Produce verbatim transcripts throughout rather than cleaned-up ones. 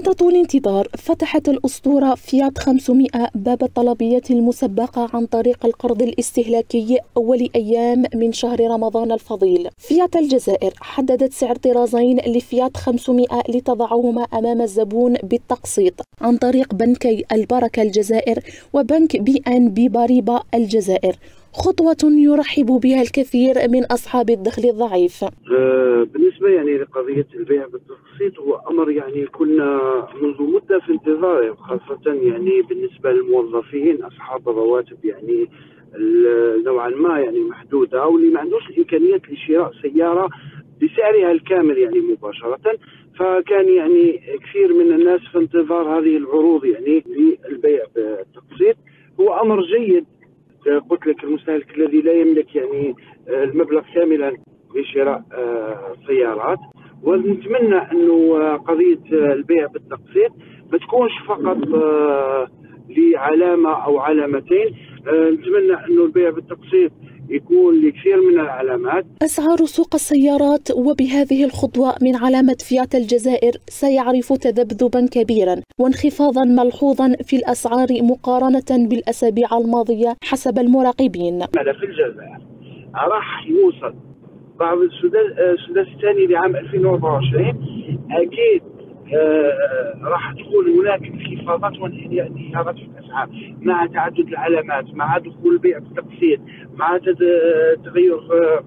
بعد طول انتظار فتحت الأسطورة فيات خمسمائة باب الطلبيات المسبقة عن طريق القرض الاستهلاكي أول أيام من شهر رمضان الفضيل. فيات الجزائر حددت سعر طرازين لفيات خمسمائة لتضعهما أمام الزبون بالتقسيط عن طريق بنكي البركة الجزائر وبنك بي ان بي باريبا الجزائر، خطوة يرحب بها الكثير من أصحاب الدخل الضعيف. بالنسبة يعني لقضية البيع بالتقسيط هو أمر يعني كنا منذ مدة في انتظاره، خاصة يعني بالنسبة للموظفين أصحاب رواتب يعني نوعا ما يعني محدودة، أو اللي ما عندوش الإمكانيات لشراء سيارة بسعرها الكامل يعني مباشرة، فكان يعني كثير من الناس في انتظار هذه العروض يعني للبيع بالتقسيط. هو أمر جيد، قلت لك المستهلك الذي لا يملك يعني المبلغ كاملا لشراء سيارات، ونتمنى انه قضيه البيع بالتقسيط ما تكونش فقط لعلامه او علامتين، نتمنى انه البيع بالتقسيط يكون لكثير من العلامات. أسعار سوق السيارات وبهذه الخطوة من علامة فيات الجزائر سيعرف تذبذبا كبيرا وانخفاضا ملحوظا في الأسعار مقارنة بالأسابيع الماضية حسب المراقبين. في الجزائر راح يوصل بعد السداس الثاني لعام ألفين وأربعة وعشرين أكيد آه راح تكون هناك انخفاضات وانهيارات في الاسعار مع تعدد العلامات، مع دخول البيع بالتقسيط، مع تغير آه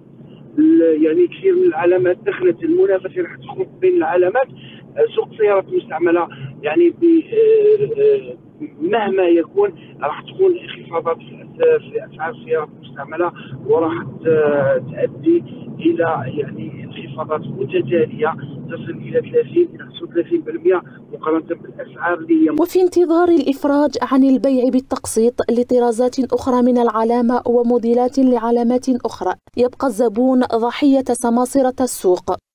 يعني كثير من العلامات دخلت، المنافسه راح تدخل بين العلامات. آه سوق السيارات المستعمله يعني ب آه مهما يكون راح تكون انخفاضات في اسعار السيارات المستعمله، وراح تؤدي الى يعني انخفاضات متتاليه تصل الى ثلاثين الى خمسة وثلاثين بالمئة مقارنه بالاسعار اللي هي. وفي انتظار الافراج عن البيع بالتقسيط لطرازات اخرى من العلامه وموديلات لعلامات اخرى، يبقى الزبون ضحيه سماسره السوق.